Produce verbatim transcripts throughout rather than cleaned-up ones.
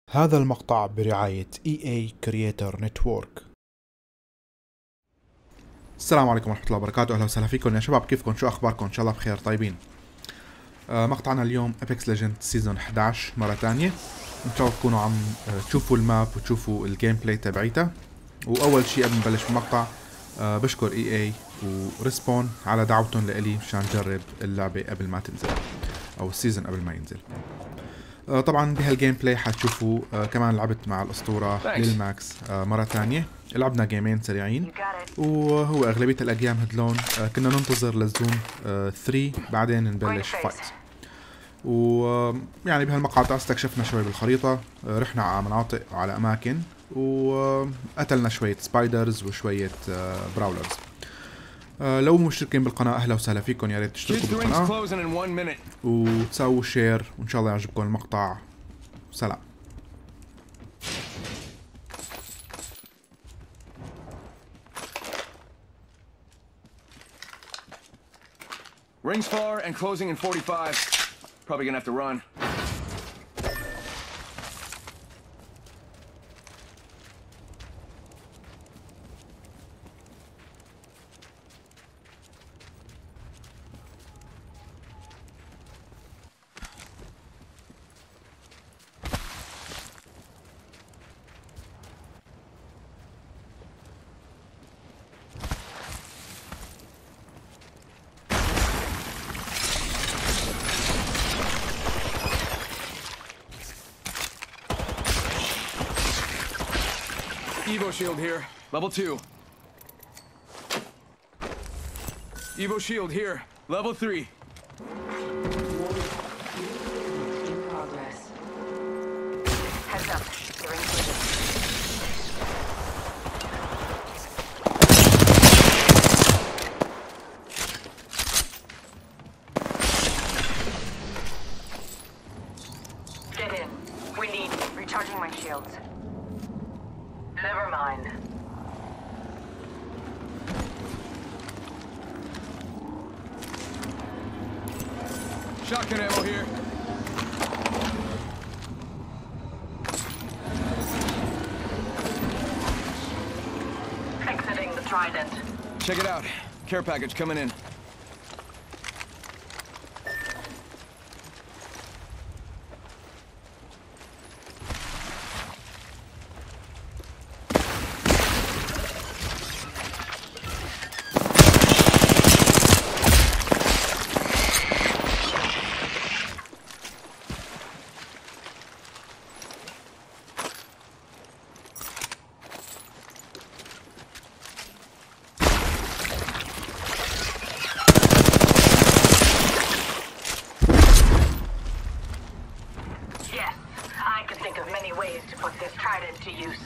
هذا المقطع برعاية إي إيه Creator Network. السلام عليكم ورحمة الله وبركاته، أهلا وسهلا فيكم يا شباب. كيفكم؟ شو أخباركم؟ إن شاء الله بخير طيبين. آه مقطعنا اليوم Apex Legends سيزون إحدى عشر مرة تانية. إن شاء الله تكونوا عم تشوفوا الماب وتشوفوا الجيم بلاي تبعيتها. وأول شيء قبل ما نبلش المقطع آه بشكر إي إيه وريسبون على دعوتهم لإلي مشان نجرب اللعبة قبل ما تنزل أو السيزون قبل ما ينزل. آه طبعا بهالجيم بلاي حتشوفوا آه كمان لعبت مع الأسطورة ليل ماكس آه مرة تانية. لعبنا جيمين سريعين وهو أغلبية الأيام هدلون. آه كنا ننتظر للزون آه ثلاثة بعدين نبلش فايت. ويعني بهالمقاطع استكشفنا شوي بالخريطة، آه رحنا على مناطق وعلى أماكن وقتلنا شوية سبايدرز وشوية آه براولرز. آه لو مشتركين بالقناة أهلا وسهلا فيكم، يا ريت تشتركوا بالقناة وتسووا شير، وإن شاء الله يعجبكم المقطع. سلام. Rings far and closing in forty-five. Probably gonna have to run. Evo shield here, level two. Evo shield here, level three. In progress. Heads up, they're included. Get in. We need recharging my shields. Never mind. Shotgun ammo here. Exiting the Trident. Check it out. Care package coming in. Ways to put this Trident to use.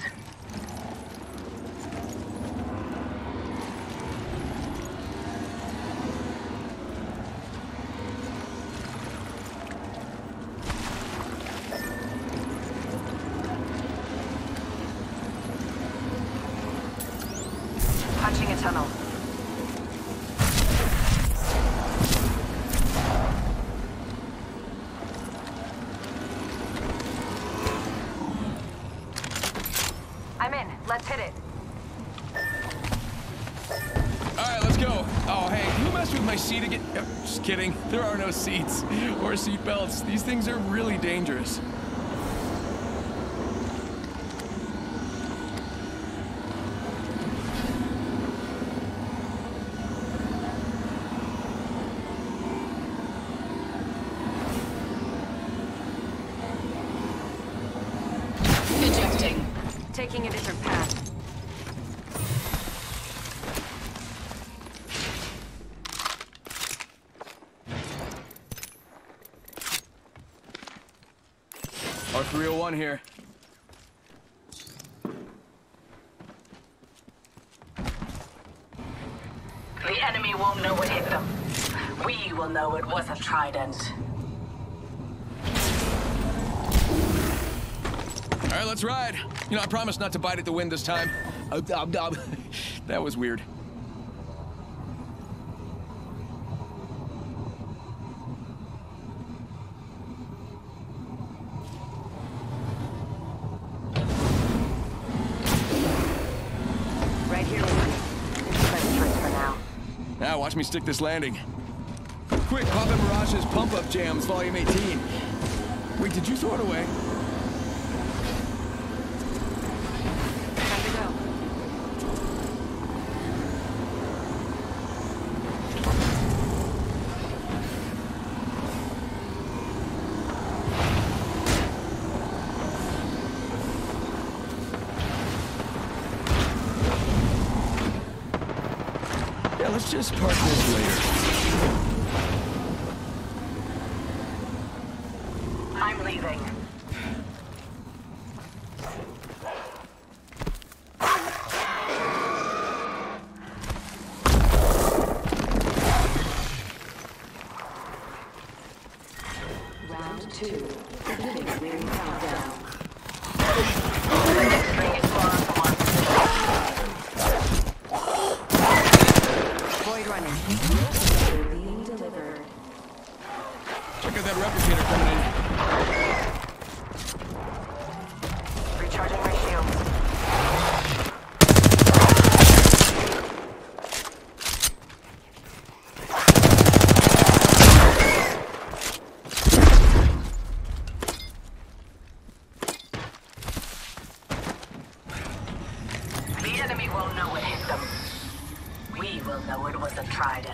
Punching a tunnel. I'm in. Let's hit it. Alright, let's go. Oh, hey, you messed with my seat again? Uh, just kidding. There are no seats or seat belts. These things are really dangerous. Ejecting. Taking a different path. R three oh one here. The enemy won't know what hit them. We will know it was a Trident. All right, let's ride. You know, I promise not to bite at the wind this time. Uh, uh, uh, that was weird. watch me stick this landing. Quick, pop in Mirage's Pump-Up Jams, Volume eighteen. Wait, did you throw it away? Time to go. Yeah, let's just park this later. I'm leaving. Round two. Beginning ring countdown. The next ring is far from us. Void running. Being delivered. Check out that replicator coming in. Recharging my shields. The enemy won't know what hit them. We will know it was a trident.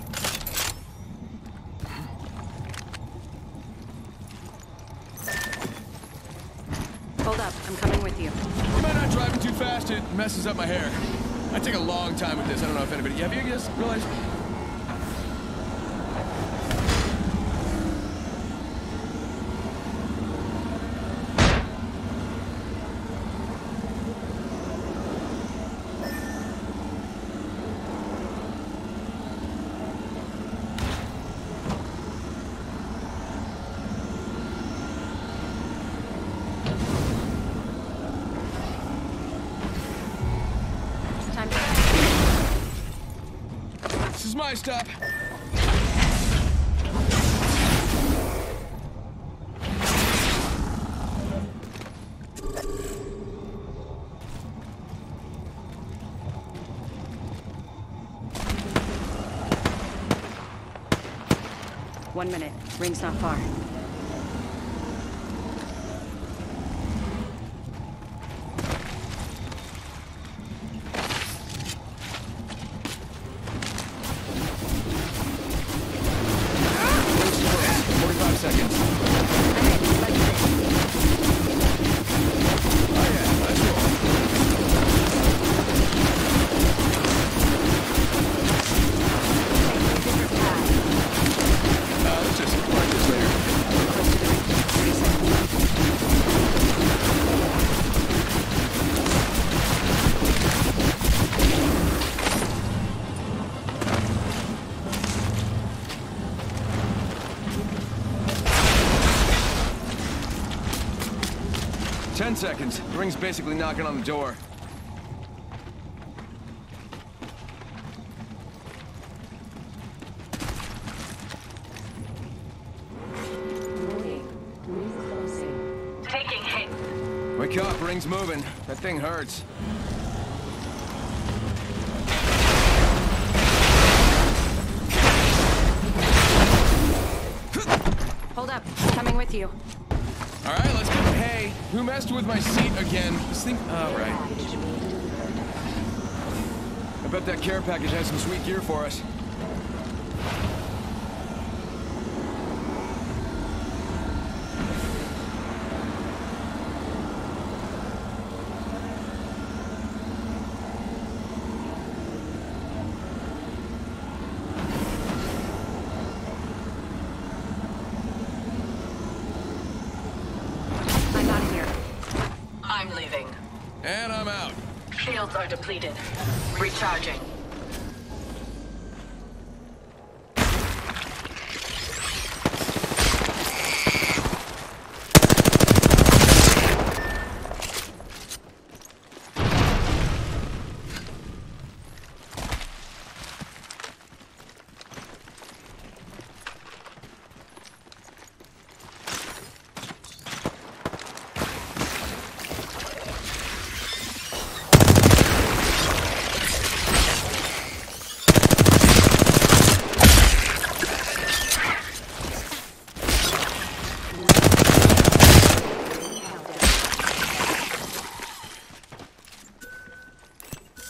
Hold up, I'm coming with you. Am I not driving too fast? It messes up my hair. I take a long time with this. I don't know if anybody... Have you guys realized? Time to This is my stop. One minute. Ring's not far. forty-five seconds. Oh yeah, let's roll. Uh, let's just park this later. Ten seconds. The ring's basically knocking on the door. Moving. Ring closing. Taking hit. Wake up, ring's moving. That thing hurts. Hold up, I'm coming with you. All right, let's go. Hey, who messed with my seat again? This thing. All right. I bet that care package has some sweet gear for us. I'm out of here. I'm leaving. And I'm out. Shields are depleted. Recharging.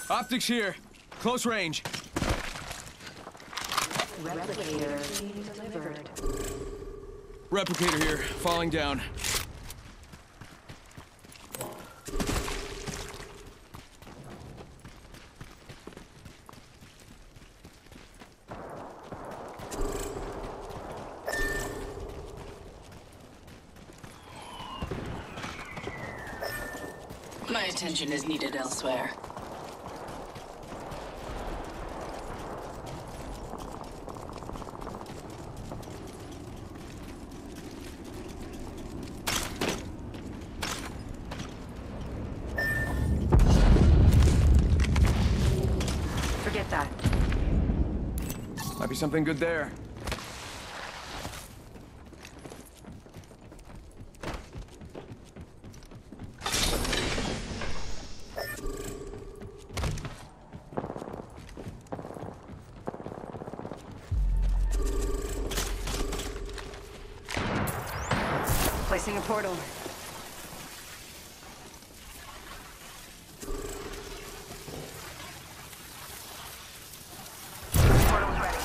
Optics here. Close range. Replicator being delivered. Replicator here. Falling down. My attention is needed elsewhere. Forget that. Might be something good there. Placing a portal. Portal's ready.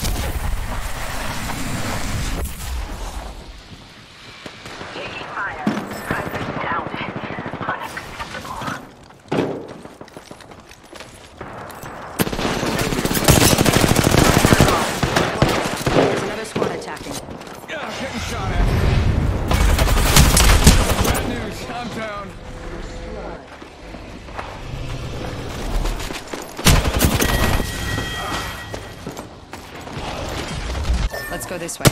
Taking fire. Presence down. Unacceptable. There's another squad attacking. Yeah, getting shot at. Bad news. I'm down. Let's go this way.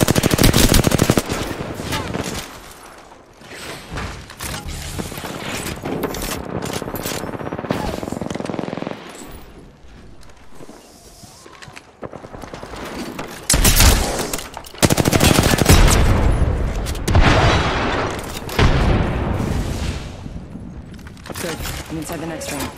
Good. I'm inside the next ring.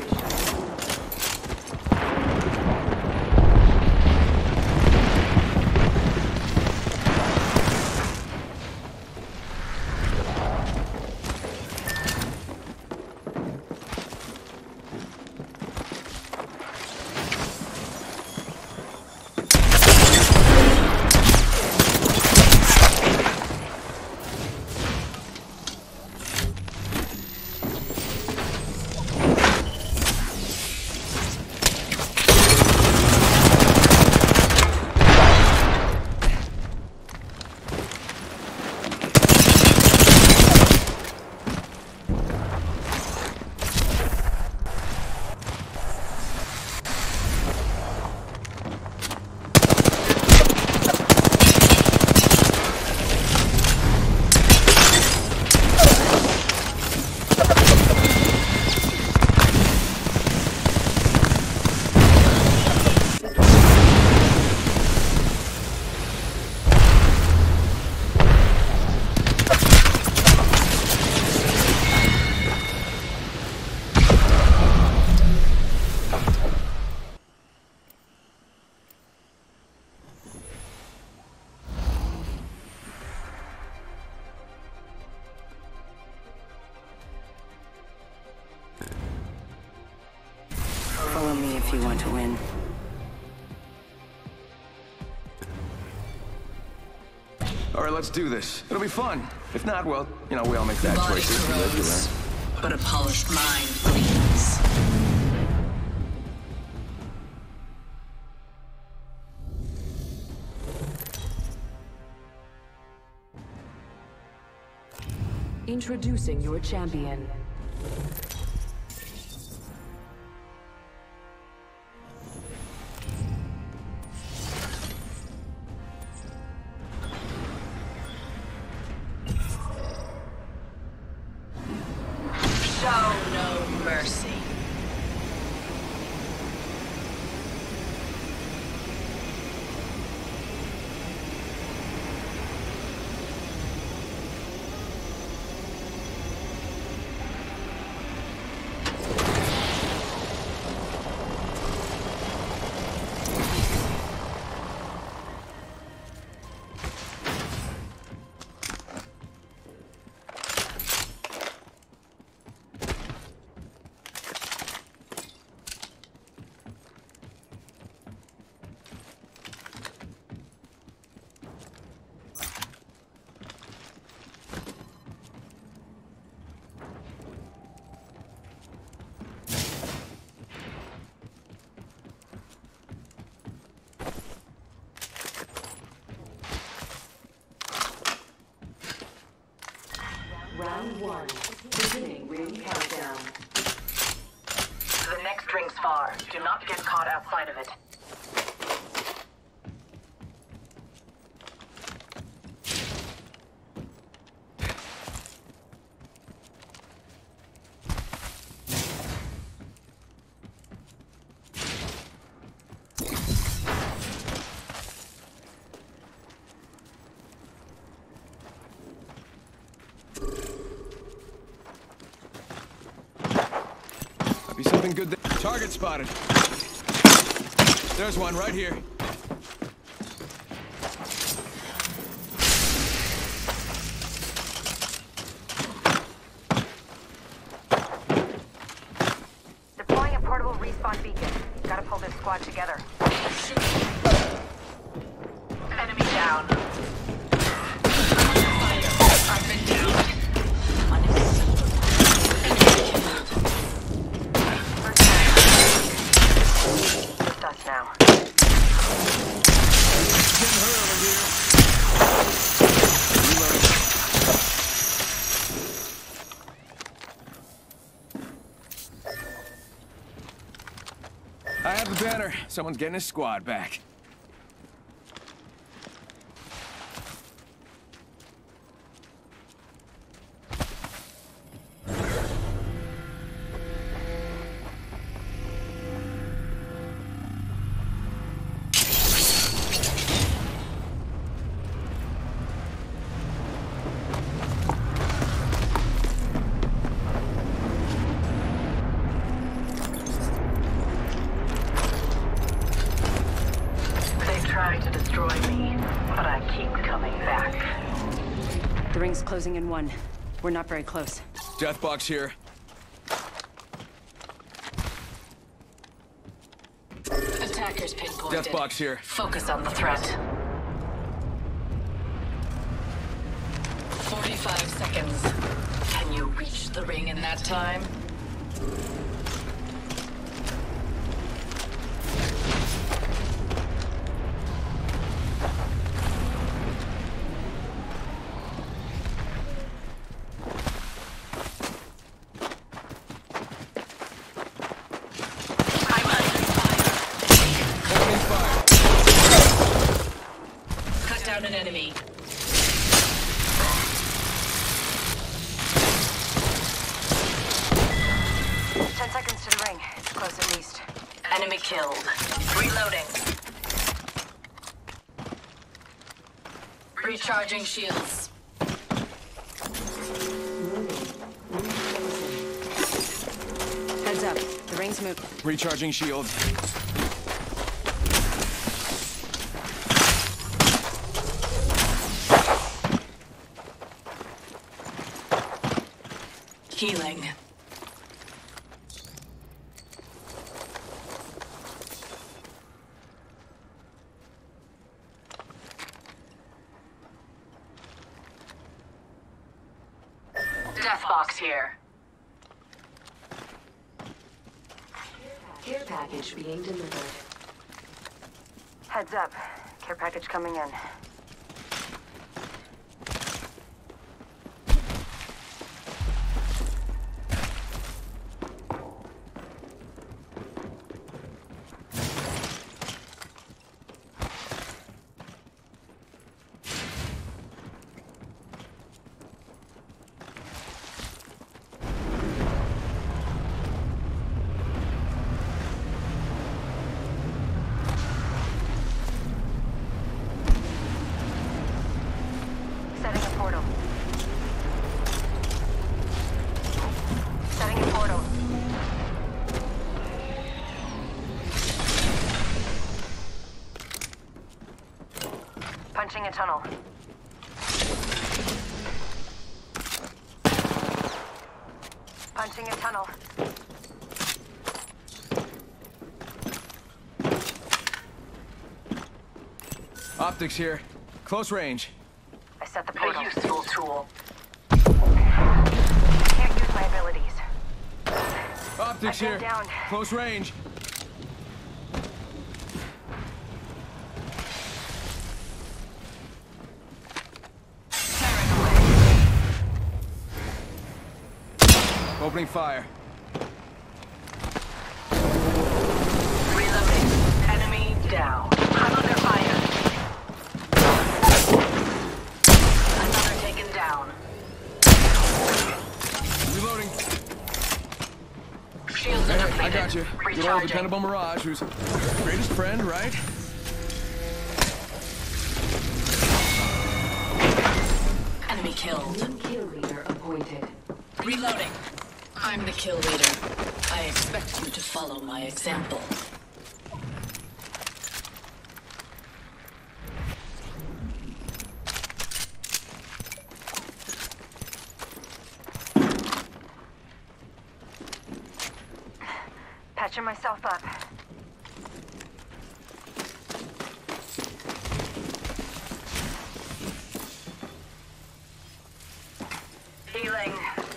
Follow me if you want to win. All right, let's do this. It'll be fun. If not, well, you know, we all make The bad body choices. We live to corrodes, learn. but a polished mind bleeds. Introducing your champion. Show no mercy. Round one. Beginning ring countdown. The next ring's far. Do not get caught outside of it. Be something good there. Target spotted. There's one right here. Deploying a portable respawn beacon. Gotta pull this squad together. Enemy down. I've been down. Just us now. Getting her over here. Reloading. I have the banner. Someone's getting his squad back. Trying to destroy me, but I keep coming back. The ring's closing in one. We're not very close. Death box here. Attackers pinpointed. Death box here. Focus on the threat. forty-five seconds. Can you reach the ring in that time? Down an enemy. Ten seconds to the ring. It's close at least. Enemy killed. Reloading. Recharging shields. Heads up. The ring's moving. Recharging shield. Healing. Death box here. Care package being delivered. Heads up. Care package coming in. Setting a portal. Setting a portal. Punching a tunnel. Punching a tunnel. Optics here. Close range. I set the portal. A useful tool. Can't use my abilities. Optics I've been here. down. Close range. Tearing away. Opening fire. Reloading. Enemy down. I'm under fire. Another taken down. Reloading. Shields are Hey, depleted. I got you. Good old Recharging. dependable Mirage, who's your greatest friend, right? Enemy killed. New kill leader appointed. Reloading. I'm the kill leader. I expect you to follow my example. Patching myself up. Healing.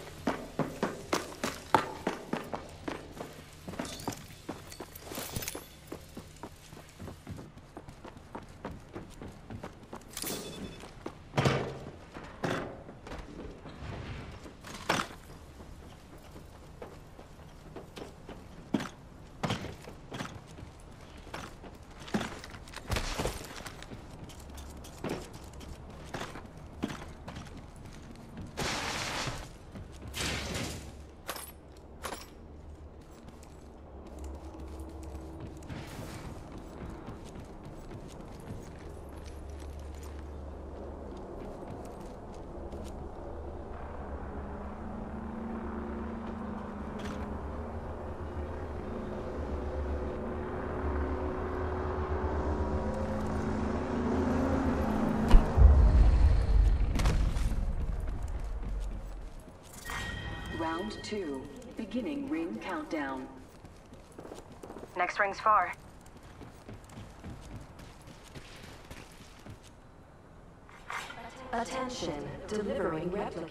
Round two. Beginning ring countdown. Next ring's far. Attention. Delivering replica.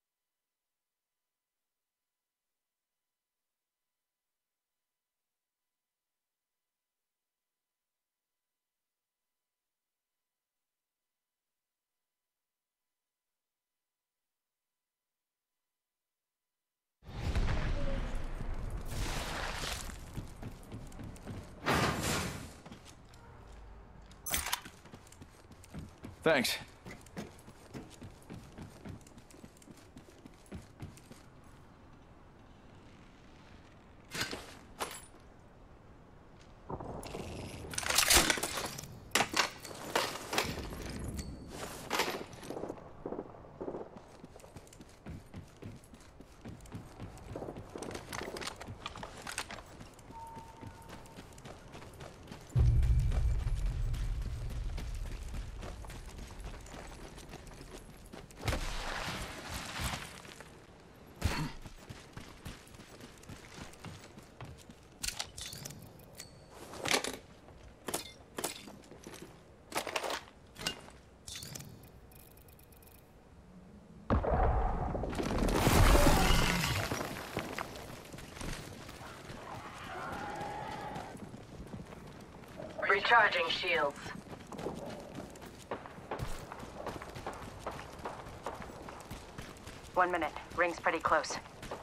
Thanks. Recharging shields. One minute. Ring's pretty close.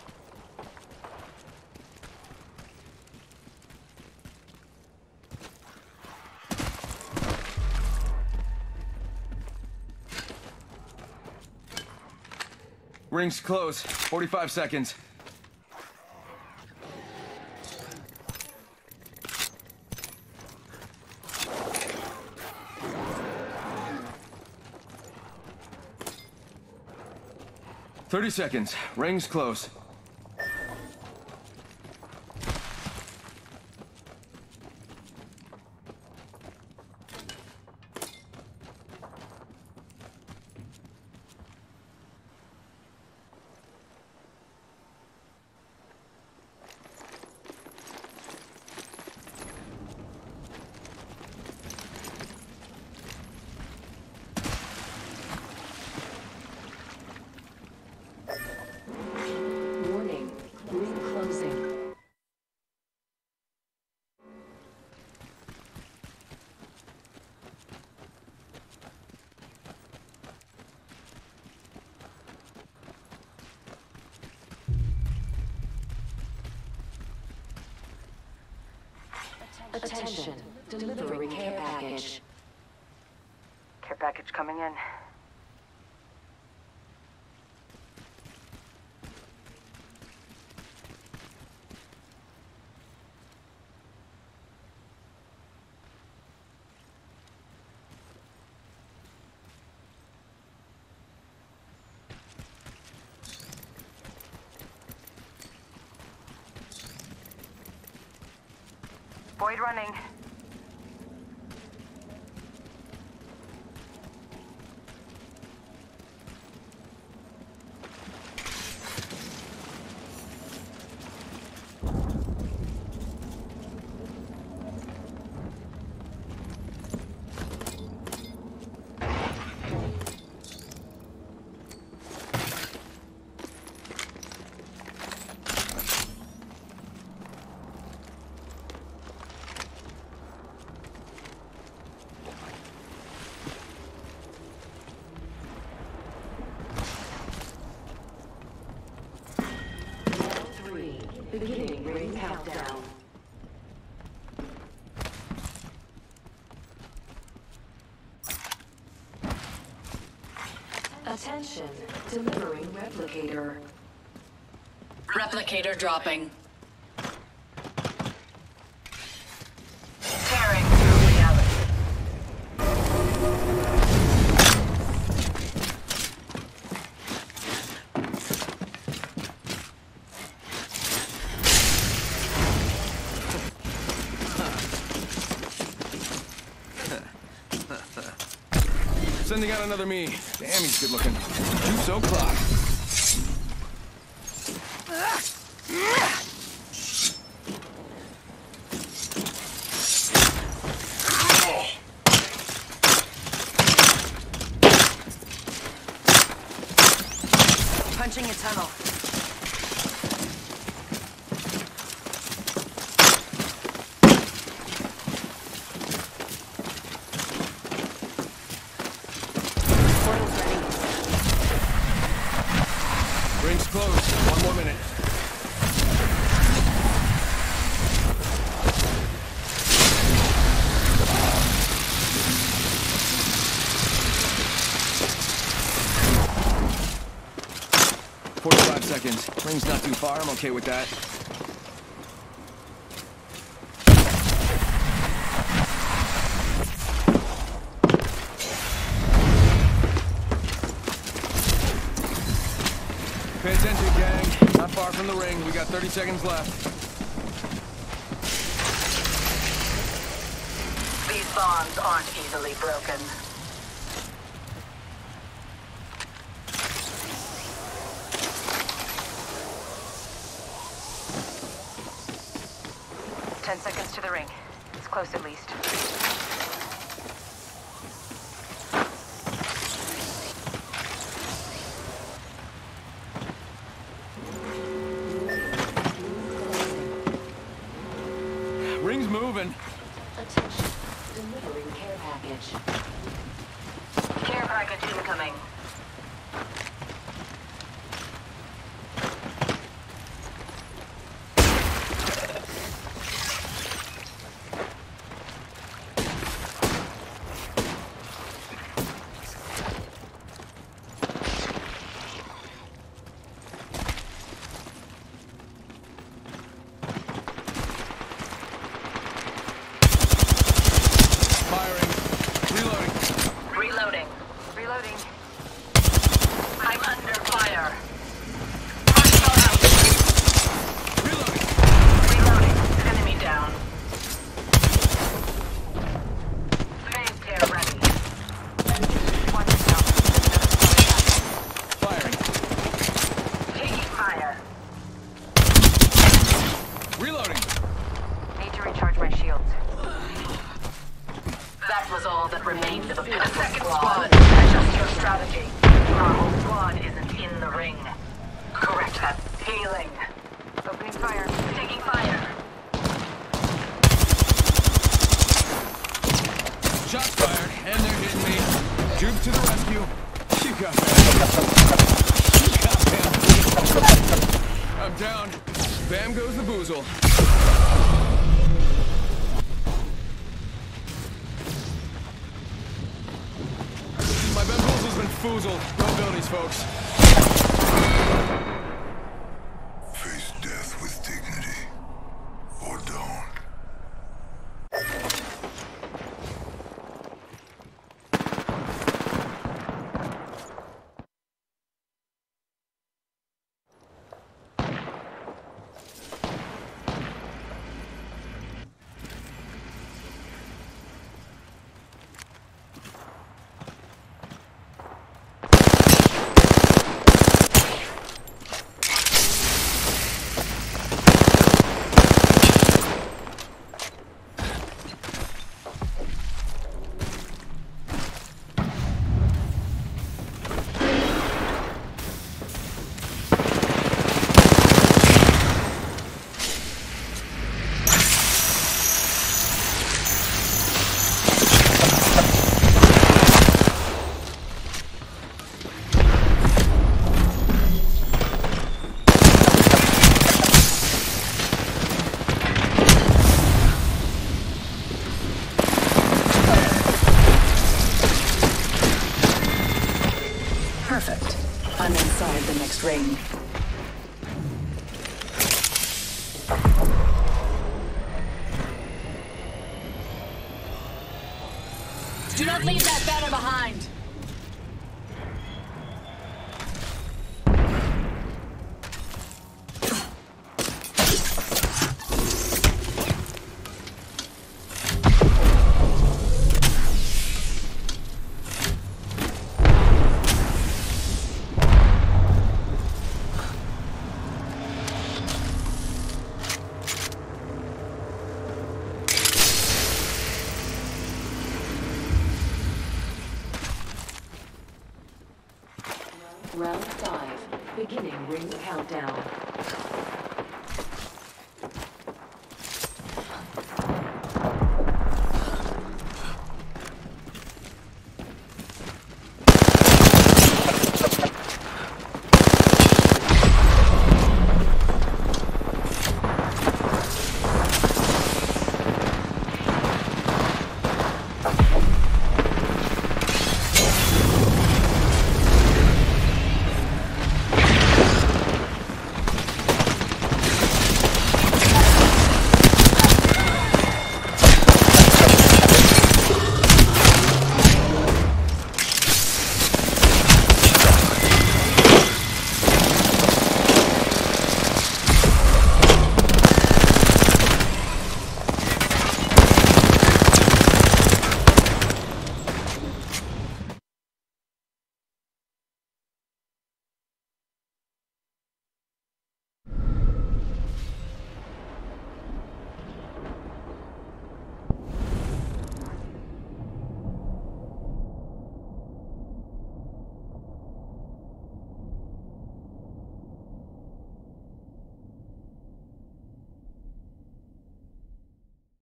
Ring's close. forty-five seconds. thirty seconds. Ring's close. Attention. Delivering care package. Care package coming in. Void running. Beginning ring countdown. Attention, delivering replicator. Replicator dropping. Tearing through reality. Sending out another me. Damn, he's good looking. Juice so clock. Punching a tunnel. Ring's closed. One more minute. Forty-five seconds. Ring's not too far. I'm okay with that. Pay attention, gang. Not far from the ring. We got thirty seconds left. These bonds aren't easily broken. Ten seconds to the ring. It's close at least. Ring's moving. Attention, delivering care package. Care package incoming. Reloading. Reloading. I'm under fire. Hostile out. Reloading. Reloading. Enemy down. Phase tear ready. One down. Firing. Taking fire. Reloading. Need to recharge my shields. That was all that remained of the Pinnacle Second squad. Adjust your strategy. Our whole squad isn't in the ring. Correct that. Healing. Opening fire. Taking fire. Shots fired, and they're hitting me. Juke to the rescue. You got that. You got him. I'm down. Bam goes the boozle. foozled. No abilities, folks. Face death with dignity. Or don't. Perfect. I'm inside the next ring. Do not leave that banner behind. Round five. Beginning ring countdown.